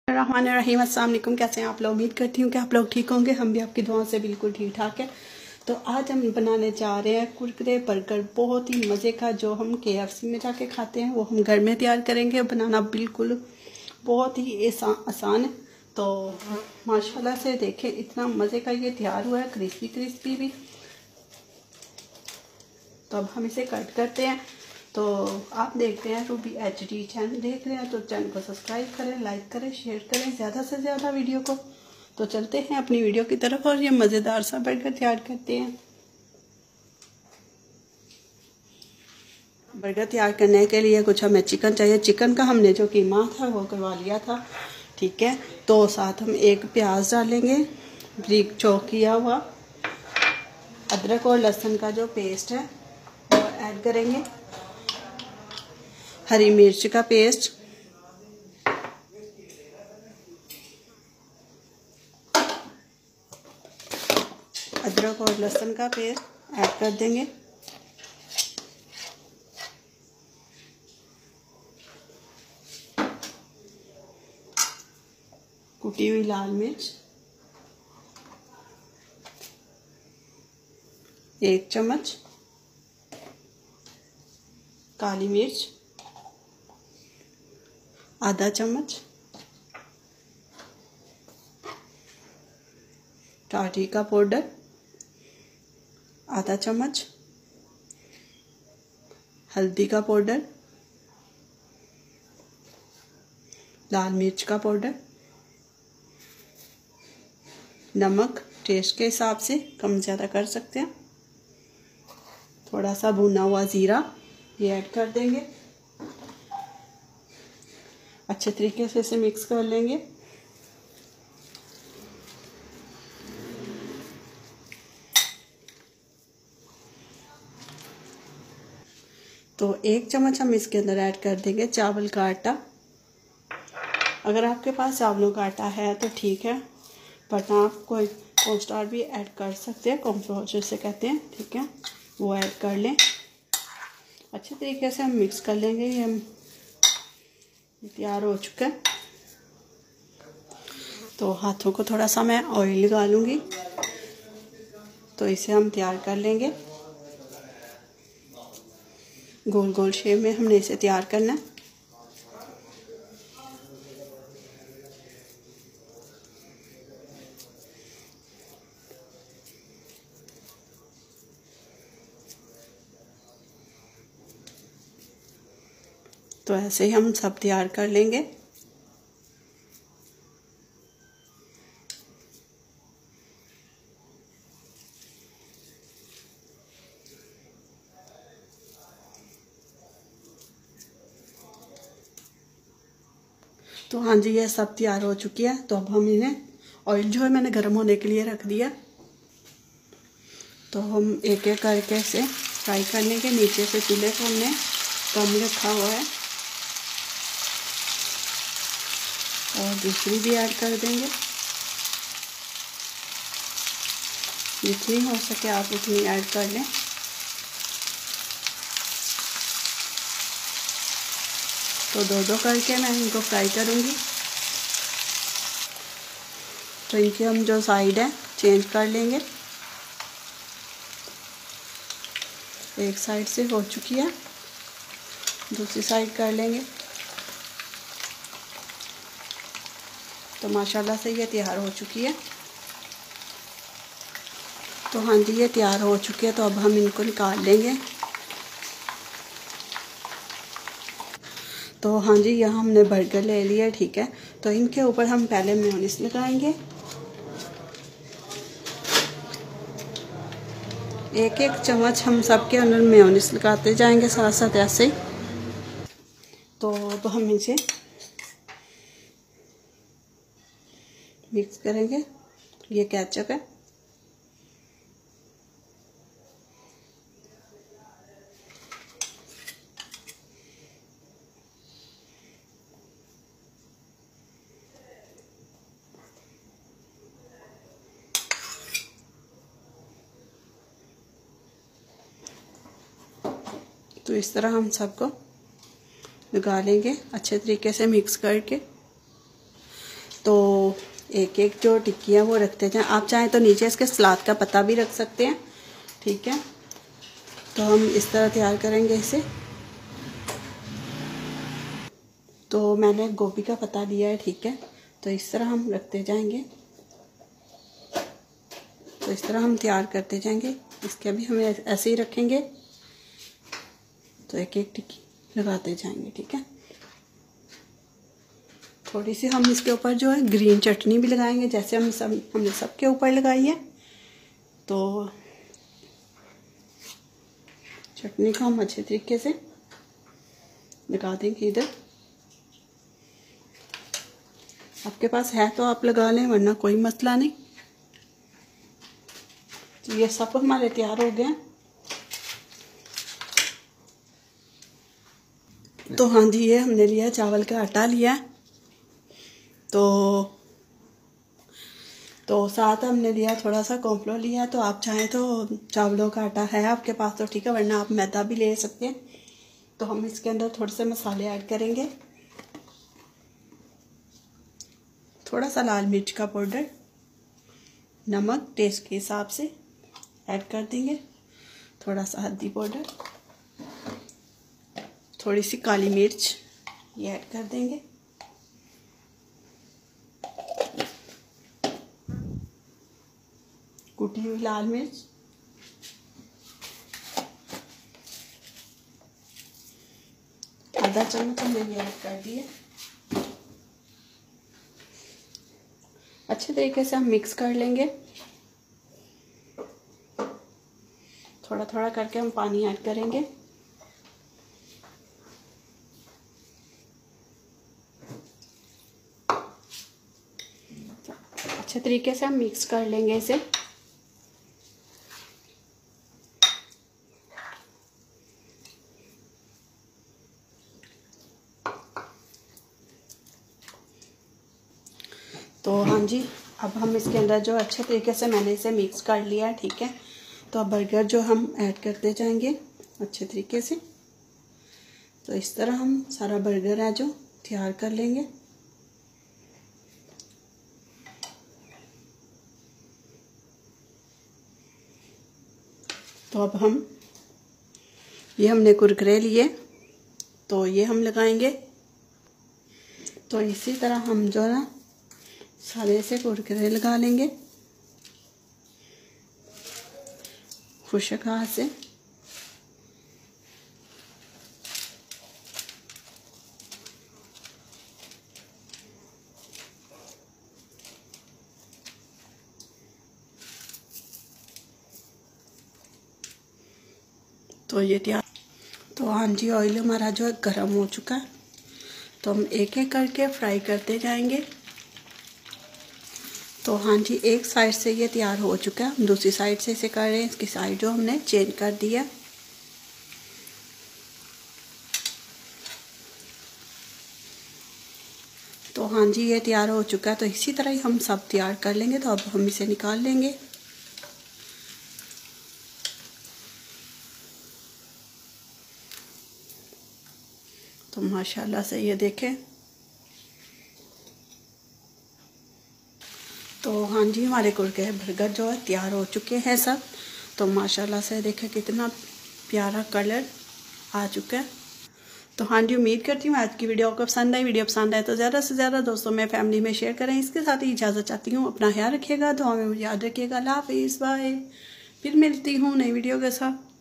रहीम अस्सलाम वालेकुम। कैसे हैं आप लोग? उम्मीद करती हूँ कि आप लोग ठीक होंगे। हम भी आपकी दुआओं से बिल्कुल ठीक ठाक है। तो आज हम बनाने जा रहे हैं कुरकुरे बर्गर, बहुत ही मज़े का। जो हम KFC में जाके खाते हैं वो हम घर में तैयार करेंगे। बनाना बिल्कुल बहुत ही आसान है। तो माशाल्लाह से देखें, इतना मज़े का ये तैयार हुआ है, क्रिस्पी क्रिस्पी भी। तो अब हम इसे कट करते हैं। तो आप देखते हैं रूबी HD चैनल देख रहे हैं तो चैनल को सब्सक्राइब करें, लाइक करें, शेयर करें ज़्यादा से ज़्यादा वीडियो को। तो चलते हैं अपनी वीडियो की तरफ और ये मज़ेदार सा बर्गर तैयार करते हैं। बर्गर तैयार करने के लिए कुछ हमें चिकन चाहिए। चिकन का हमने जो कीमा था वो करवा लिया था, ठीक है। तो साथ हम एक प्याज डालेंगे, बारीक चॉप किया हुआ। अदरक और लहसुन का जो पेस्ट है वो ऐड करेंगे। हरी मिर्च का पेस्ट, अदरक और लहसुन का पेस्ट ऐड कर देंगे। कुटी हुई लाल मिर्च 1 चम्मच, काली मिर्च आधा चम्मच, टार्टी का पाउडर आधा चम्मच, हल्दी का पाउडर, लाल मिर्च का पाउडर, नमक टेस्ट के हिसाब से कम ज़्यादा कर सकते हैं। थोड़ा सा भुना हुआ ज़ीरा ये ऐड कर देंगे। अच्छे तरीके से इसे मिक्स कर लेंगे। तो 1 चम्मच हम इसके अंदर ऐड कर देंगे चावल का आटा। अगर आपके पास चावलों का आटा है तो ठीक है, वरना आप कोई कॉर्नफ्लोर भी ऐड कर सकते हैं, कॉर्नफ्लोर जिसे कहते हैं, ठीक है, वो ऐड कर लें। अच्छे तरीके से हम मिक्स कर लेंगे। ये हम तैयार हो चुका है। तो हाथों को थोड़ा सा मैं ऑयल लगा लूँगी। तो इसे हम तैयार कर लेंगे। गोल गोल शेप में हमने इसे तैयार करना है। तो ऐसे ही हम सब तैयार कर लेंगे। तो हाँ जी, ये सब तैयार हो चुकी है। तो अब हम इन्हें, ऑयल जो है मैंने गर्म होने के लिए रख दिया। तो हम एक एक करके इसे फ्राई कर लेंगे। नीचे से चूल्हे को हमने कम रखा हुआ है। और दूसरी भी ऐड कर देंगे। जितनी हो सके आप उतनी ऐड कर लें। तो दो दो करके मैं इनको फ्राई करूँगी। तो इनकी हम जो साइड है चेंज कर लेंगे। एक साइड से हो चुकी है, दूसरी साइड कर लेंगे। तो माशाल्लाह से ये तैयार हो चुकी है। तो हाँ जी, ये तैयार हो चुकी है। तो अब हम इनको निकाल लेंगे। तो हाँ जी, यहाँ हमने बर्गर ले लिया, ठीक है। तो इनके ऊपर हम पहले मेयोनीज लगाएंगे। एक एक चम्मच हम सबके अंदर मेयोनीज लगाते जाएंगे साथ साथ ऐसे ही। तो अब हम इसे मिक्स करेंगे। ये केचप है। तो इस तरह हम सबको लगा लेंगे अच्छे तरीके से मिक्स करके। एक एक जो टिक्की है वो रखते जाएं। आप चाहें तो नीचे इसके सलाद का पत्ता भी रख सकते हैं, ठीक है। तो हम इस तरह तैयार करेंगे इसे। तो मैंने गोभी का पत्ता लिया है, ठीक है। तो इस तरह हम रखते जाएंगे, तो इस तरह हम तैयार करते जाएंगे। इसके भी हमें ऐसे ही रखेंगे, तो एक एक टिक्की लगाते जाएंगे, ठीक है। थोड़ी सी हम इसके ऊपर जो है ग्रीन चटनी भी लगाएंगे, जैसे हमने सबके ऊपर लगाई है। तो चटनी को हम अच्छे तरीके से लगा देंगे इधर। आपके पास है तो आप लगा लें, वरना कोई मसला नहीं। तो ये सब हमारे तैयार हो गए। तो हाँ जी, ये हमने लिया चावल का आटा लिया। तो साथ हमने लिया थोड़ा सा कॉर्नफ्लोर लिया। तो आप चाहें तो चावलों का आटा है आपके पास तो ठीक है, वरना आप मैदा भी ले सकते हैं। तो हम इसके अंदर थोड़े से मसाले ऐड करेंगे। थोड़ा सा लाल मिर्च का पाउडर, नमक टेस्ट के हिसाब से ऐड कर देंगे, थोड़ा सा हल्दी पाउडर, थोड़ी सी काली मिर्च ये ऐड कर देंगे। कुटी हुई लाल मिर्च, आधा चम्मच हमने ये ऐड कर दिए। अच्छे तरीके से हम मिक्स कर लेंगे। थोड़ा थोड़ा करके हम पानी ऐड करेंगे। अच्छे तरीके से हम मिक्स कर लेंगे इसे। तो हाँ जी, अब हम इसके अंदर जो अच्छे तरीके से मैंने इसे मिक्स कर लिया है, ठीक है। तो अब बर्गर जो हम ऐड करते जाएंगे अच्छे तरीके से। तो इस तरह हम सारा बर्गर है जो तैयार कर लेंगे। तो अब ये हमने कुरकुरे लिए, तो ये हम लगाएंगे। तो इसी तरह हम जो है ना सारे से कुरकुरे लगा लेंगे खुशक हाथ से। तो ये तैयार। तो हाँ जी, ऑयल हमारा जो है गर्म हो चुका है। तो हम एक एक करके फ्राई करते जाएंगे। तो हाँ जी, एक साइड से ये तैयार हो चुका है, हम दूसरी साइड से इसे कर रहे हैं। इसकी साइड जो हमने चेंज कर दिया। तो हाँ जी, ये तैयार हो चुका है। तो इसी तरह ही हम सब तैयार कर लेंगे। तो अब हम इसे निकाल लेंगे। तो माशाल्लाह से ये देखें। तो हाँ जी, हमारे कुरकुरे बर्गर जो है तैयार हो चुके हैं सब। तो माशाल्लाह से देखें कितना प्यारा कलर आ चुका है। तो हाँ जी, उम्मीद करती हूँ आज की वीडियो आपको पसंद आई। वीडियो पसंद आए तो ज़्यादा से ज़्यादा दोस्तों में फैमिली में शेयर करें। इसके साथ ही इजाज़त चाहती हूँ। अपना ख्याल रखिएगा, दुआ में मुझे याद रखिएगा। अल्लाह हाफिज़, बाय। फिर मिलती हूँ नई वीडियो के साथ।